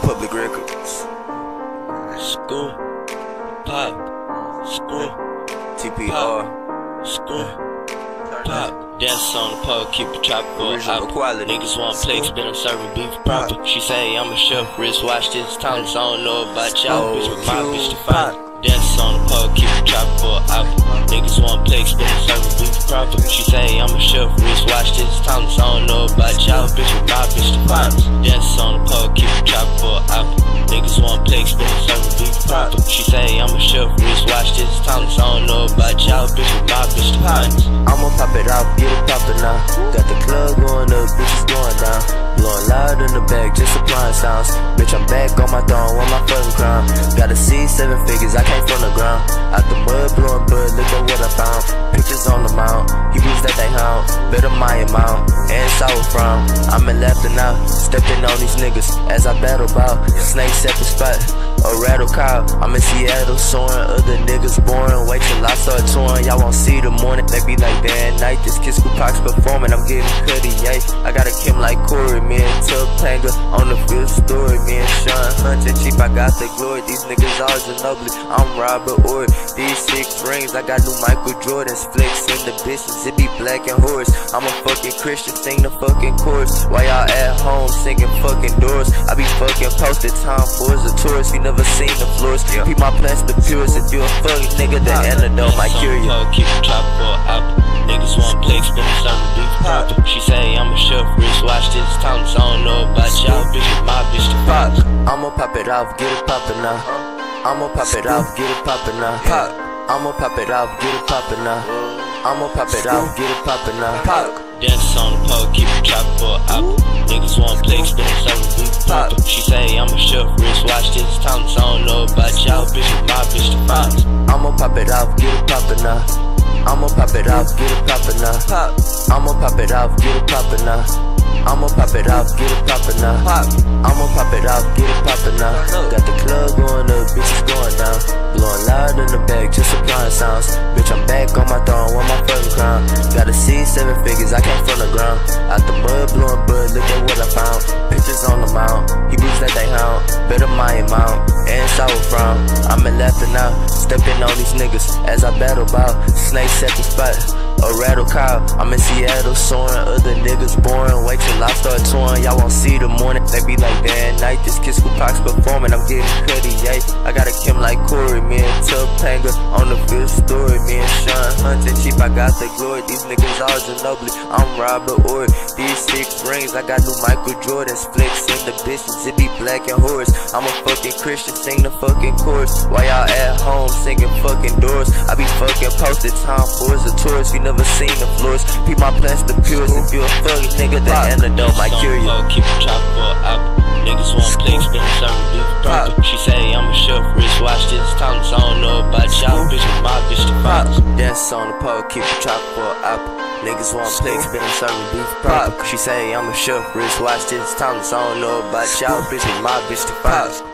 Public Records. School, pop, school, TPR. school, pop. Dance on the pole, keep it chop for Original quality. Niggas want plates, but I'm serving beef proper. She say I'm a chef, wristwatch this time, so I don't know about y'all. Bitch with my bitch to find. Dance on the pole, keep it chop for Niggas want plates, but I'm serving beef proper. She say I'm a chef, wristwatch this time, so I don't know about y'all. Bitch with my bitch to find. Dance on the pole, keep it chop for Niggas want plates, but I'm serving beef proper. She say I'm a chef, wristwatch this time, so I don't know about y'all. Bitch with my bitch to find. I'ma pop it off, get it poppin' now. Got the club going up, bitches going down. Blowing loud in the back, just applying sounds. Bitch, I'm back on my throne, on my fucking crown. Gotta see 7 figures, I came from the ground. Out the mud, blowing bud, look at what I found. Pictures on the mount, Hebrews that they hound. Better my amount, and sour from. I'm in laughing now, stepping on these niggas as I battle bout. Snakes at the spot, a rattle cow. I'm in Seattle, soaring, other niggas boring. Wait till I start touring, y'all won't see the morning. They be like, damn, night, this Kiss Coupac's performing. I'm getting cutty, yeah. I got a Kim like Corey, me and Topanga on the field story. Me and Sean hunting cheap, I got the glory. These niggas all Ginobili, I'm Robert Ory. These 6 rings, I got new Michael Jordans. Flex in the bitches, it be black and horse. I'm a fucking Christian, sing the fucking chorus. While y'all at home singing fucking doors, I be fucking posted time for as a tourist. You never seen the floors, keep my plans the purest. If you a fucking nigga, the antidote might cure you. Keep it chop for Niggas want plates, but I'm serving beef proper. She say I'm a chef, wristwatch this time, so I don't know about y'all. Bitch with my bitch to pop. I'ma pop it off, get it poppin' now. I'ma pop it off, get it poppin' now. I'ma pop it off, get it poppin' now. I'ma pop it off, get it poppin' now. Dance on the pole, keep it chop for Niggas want plates, but I'm serving beef proper. She say I'm a chef, wristwatch this time, so I don't know about y'all. Bitch with my bitch to pop. I'ma pop it off, get it poppin' now. I'ma pop it off, get it poppin' now. I'ma pop it off, get it poppin' now. I'ma pop it off, get it poppin' now. I'ma pop it off, get it poppin' now. Got the club going up, bitches going down. Blowing loud in the back, just applying sounds. Bitch, I'm back on my throne, on my fucking crown. Gotta see 7 figures, I came from the ground. Out the mud, blowing bud, look at what I found. Pictures on the mount, Hebrews that they hound. Better my amount, and sour from. I'm in laughing now, stepping on these niggas as I battle bout. Snakes at the spot, a rattle cow. I'm in Seattle, soaring, other niggas boring. Wait till I start touring, y'all won't see the morning. They be like, damn, night, this Kiss Coupac's performing. I'm getting cutty, yeah. I got a Kim like Corey, me and Topanga on the field story. Me and Sean hunting cheap, I got the glory. These niggas all Ginobili, I'm Robert Ory. These 6 rings, I got new Michael Jordans. Flex in the bitches, it be black and horse. I'm a fucking Christian, sing the fucking chorus. While y'all at home singing fucking doors, I be fucking posted time for as a tourist. You never seen the floors, keep my plans the purest. If you a fucking nigga, the antidote might cure you. Keep it chop for Niggas want plates, but I'm serving beef proper. She say I'm a chef, wristwatch this time, so I don't know about y'all. Bitch with my bitch to pop. Dance on the pole, keep it chop for Niggas want plates, but I'm serving beef proper. She say I'm a chef, wristwatch this time, so I don't know about y'all. Bitch with my bitch to pop.